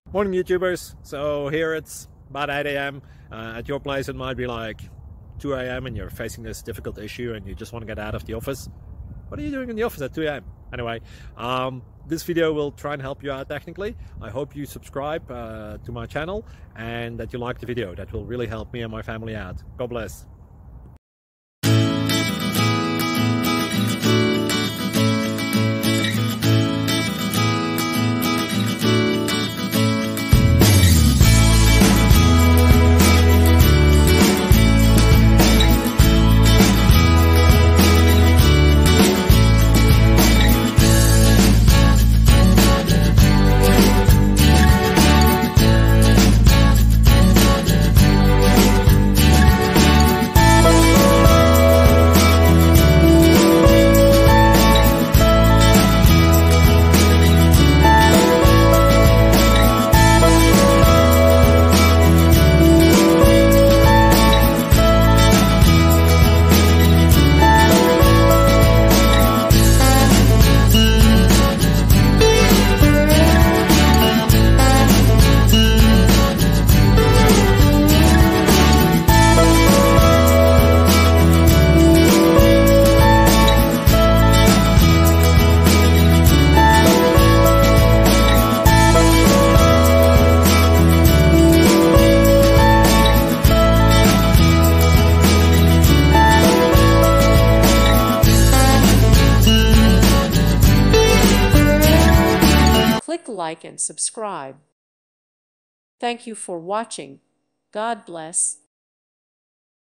Morning YouTubers. So here it's about 8 a.m. At your place it might be like 2 a.m. and you're facing this difficult issue and you just want to get out of the office. What are you doing in the office at 2 a.m.? Anyway, this video will try and help you out technically. I hope you subscribe to my channel and that you like the video. That will really help me and my family out. God bless. Click like and subscribe. Thank you for watching. God bless.